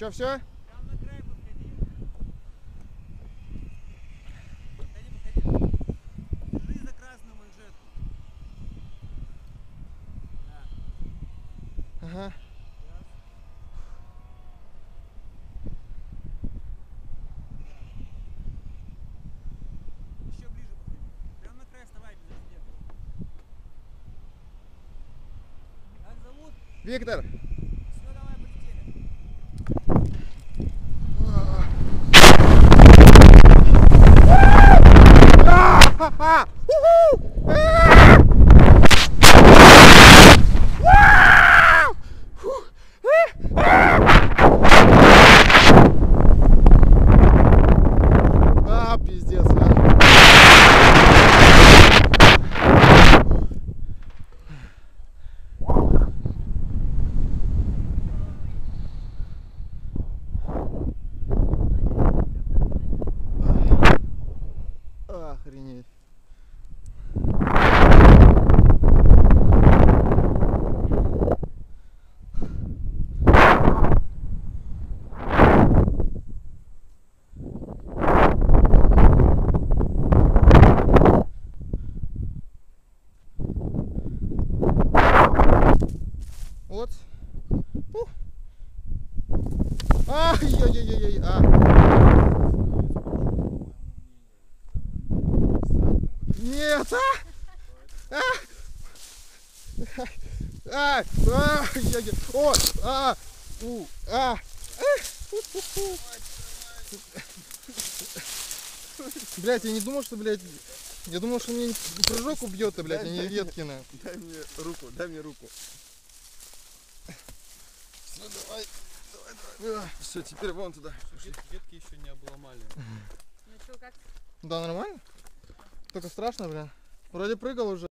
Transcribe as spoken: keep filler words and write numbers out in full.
Че, все? Там на край подходи. Подходи, подходи. Держи за красную манжету. Да. Ага. Еще ближе подходи. Прям на край вставай без раздела. Как зовут? Виктор. Все, давай, полетели. А, пиздец, а. Охренеть. Вот. Ух. Ай-яй-яй-яй. А. Нет, а! А! А! А! Я-я. О! А! У! А! Блять, я не думал, что, блядь, я думал, что мне прыжок убьет, а, блядь, а не ветки на. Дай мне руку, дай мне руку. Ну давай, давай, давай. Все, теперь вон туда. Ветки еще не обломали. Ну что, как? Да, нормально? Только страшно, бля. Вроде прыгал уже.